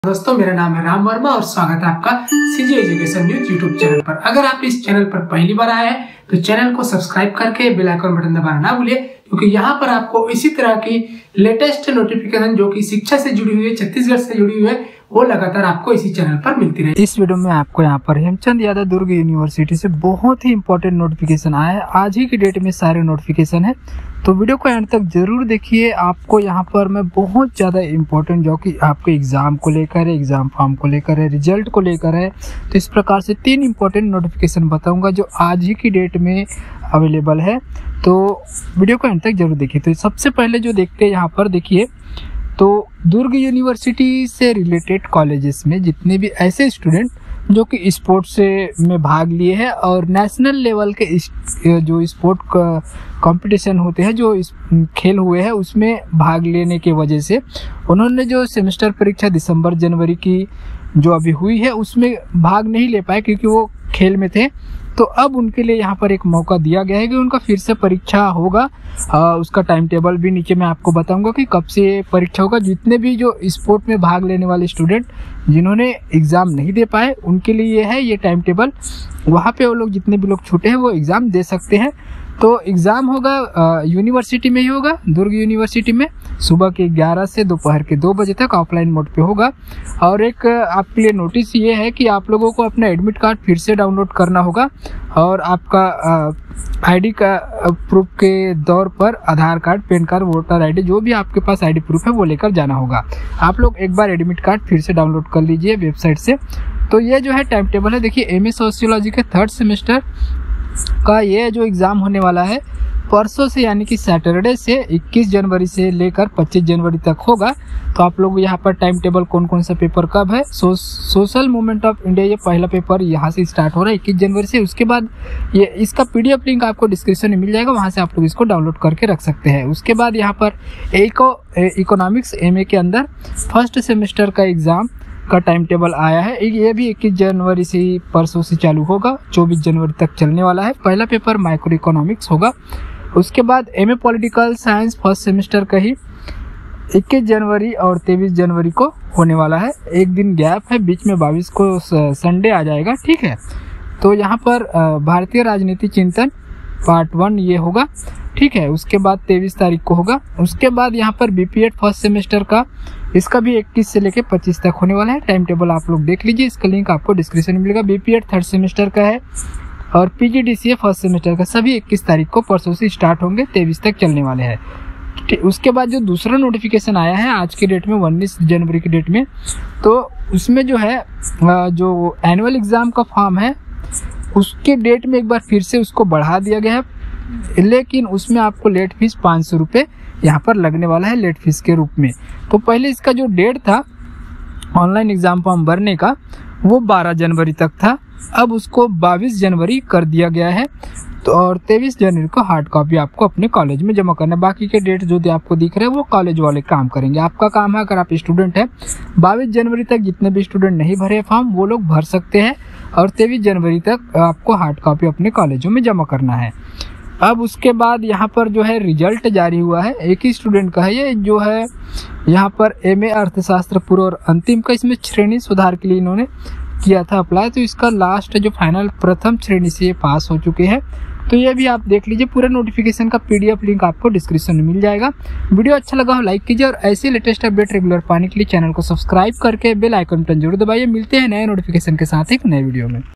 दोस्तों, मेरा नाम है राम वर्मा और स्वागत है आपका CG education news YouTube channel पर। अगर आप इस चैनल पर पहली बार आए हैं तो चैनल को सब्सक्राइब करके बेल आइकन बटन दबाना ना भूलिए, क्योंकि यहाँ पर आपको इसी तरह की लेटेस्ट नोटिफिकेशन जो कि शिक्षा से जुड़ी हुई है, छत्तीसगढ़ से जुड़ी हुई है, वो लगातार आपको इसी चैनल पर मिलती रहे। इस वीडियो में आपको यहाँ पर हेमचंद यादव दुर्ग यूनिवर्सिटी से बहुत ही इंपॉर्टेंट नोटिफिकेशन आया है। आज ही की डेट में सारे नोटिफिकेशन है, तो वीडियो को एंड तक जरूर देखिए। आपको यहाँ पर मैं बहुत ज़्यादा इम्पोर्टेंट जो कि आपके एग्जाम को लेकर है, एग्जाम फॉर्म को लेकर है, रिजल्ट को लेकर है, तो इस प्रकार से 3 इंपॉर्टेंट नोटिफिकेशन बताऊंगा जो आज ही की डेट में अवेलेबल है, तो वीडियो को एंड तक जरूर देखिए। तो सबसे पहले जो देखते हैं यहाँ पर देखिए, तो दुर्ग यूनिवर्सिटी से रिलेटेड कॉलेजेस में जितने भी ऐसे स्टूडेंट जो कि स्पोर्ट्स में भाग लिए हैं और नेशनल लेवल के जो स्पोर्ट कंपटीशन होते हैं, जो खेल हुए हैं, उसमें भाग लेने की वजह से उन्होंने जो सेमेस्टर परीक्षा दिसंबर जनवरी की जो अभी हुई है उसमें भाग नहीं ले पाए क्योंकि वो खेल में थे, तो अब उनके लिए यहाँ पर एक मौका दिया गया है कि उनका फिर से परीक्षा होगा। उसका टाइम टेबल भी नीचे मैं आपको बताऊंगा कि कब से परीक्षा होगा। जितने भी जो स्पोर्ट में भाग लेने वाले स्टूडेंट जिन्होंने एग्ज़ाम नहीं दे पाए उनके लिए ये है ये टाइम टेबल। वहाँ पे वो लोग जितने भी लोग छूटे हैं वो एग्ज़ाम दे सकते हैं। तो एग्ज़ाम होगा यूनिवर्सिटी में ही होगा, दुर्ग यूनिवर्सिटी में, सुबह के 11 से दोपहर के 2 बजे तक ऑफलाइन मोड पे होगा। और एक आपके लिए नोटिस ये है कि आप लोगों को अपना एडमिट कार्ड फिर से डाउनलोड करना होगा और आपका आईडी का प्रूफ के दौर पर Aadhaar card, PAN card, voter ID, जो भी आपके पास आईडी प्रूफ है वो लेकर जाना होगा। आप लोग एक बार एडमिट कार्ड फिर से डाउनलोड कर लीजिए वेबसाइट से। तो ये जो है टाइम टेबल है, देखिए एमए सोशियोलॉजी के 3rd सेमेस्टर का ये जो एग्ज़ाम होने वाला है परसों से, यानी कि सैटरडे से 21 जनवरी से लेकर 25 जनवरी तक होगा। तो आप लोग यहाँ पर टाइम टेबल कौन कौन सा पेपर कब है, सोशल मूवमेंट ऑफ इंडिया, ये पहला पेपर यहाँ से स्टार्ट हो रहा है 21 जनवरी से। उसके बाद ये इसका पीडीएफ लिंक आपको डिस्क्रिप्शन में मिल जाएगा, वहाँ से आप लोग इसको डाउनलोड करके रख सकते हैं। उसके बाद यहाँ पर इकोनॉमिक्स एमए के अंदर 1st सेमेस्टर का एग्ज़ाम का टाइम टेबल आया है। ये भी 21 जनवरी से ही परसों से चालू होगा, 24 जनवरी तक चलने वाला है। पहला पेपर माइक्रो इकोनॉमिक्स होगा। उसके बाद MA political science 1st semester का ही 21 जनवरी और 23 जनवरी को होने वाला है। एक दिन गैप है, बीच में 22 को संडे आ जाएगा, ठीक है। तो यहाँ पर भारतीय राजनीति चिंतन पार्ट 1 ये होगा, ठीक है। उसके बाद 23 तारीख को होगा। उसके बाद यहाँ पर बीपीएड 1st सेमेस्टर का, इसका भी 21 से लेकर 25 तक होने वाला है। टाइम टेबल आप लोग देख लीजिए, इसका लिंक आपको डिस्क्रिप्शन में मिलेगा। बीपीएड 3rd सेमेस्टर का है और पीजीडीसीए 1st सेमेस्टर का, सभी 21 तारीख को परसों से स्टार्ट होंगे, 23 तक चलने वाले हैं। उसके बाद जो दूसरा नोटिफिकेशन आया है आज की डेट में 19 जनवरी की डेट में, तो उसमें जो है जो एनुअल एग्ज़ाम का फॉर्म है उसके डेट में एक बार फिर से उसको बढ़ा दिया गया है, लेकिन उसमें आपको लेट फीस 500 रुपये यहाँ पर लगने वाला है लेट फीस के रूप में। तो पहले इसका जो डेट था ऑनलाइन एग्ज़ाम फॉर्म भरने का वो 12 जनवरी तक था, अब उसको 22 जनवरी कर दिया गया है। तो और 23 जनवरी को हार्ड कॉपी आपको अपने कॉलेज में जमा करना है। बाकी के डेट जो आपको दिख रहे हैं वो कॉलेज वाले काम करेंगे, आपका काम है। अगर आप स्टूडेंट हैं 22 जनवरी तक जितने भी स्टूडेंट नहीं भरे फॉर्म वो लोग भर सकते हैं और 23 जनवरी तक आपको हार्ड कॉपी अपने कॉलेजों में जमा करना है। अब उसके बाद यहाँ पर जो है रिजल्ट जारी हुआ है, एक ही स्टूडेंट का है ये, जो है यहाँ पर एमए अर्थशास्त्र पूर्व और अंतिम का, इसमें श्रेणी सुधार के लिए इन्होंने किया था अप्लाई, तो इसका लास्ट जो फाइनल प्रथम श्रेणी से ये पास हो चुके हैं। तो ये भी आप देख लीजिए, पूरे नोटिफिकेशन का पीडीएफ लिंक आपको डिस्क्रिप्शन में मिल जाएगा। वीडियो अच्छा लगा हो लाइक कीजिए और ऐसे लेटेस्ट अपडेट रेगुलर पाने के लिए चैनल को सब्सक्राइब करके बेल आइकन बटन जरूर दबाइए। मिलते हैं नए नोटिफिकेशन के साथ एक नए वीडियो में।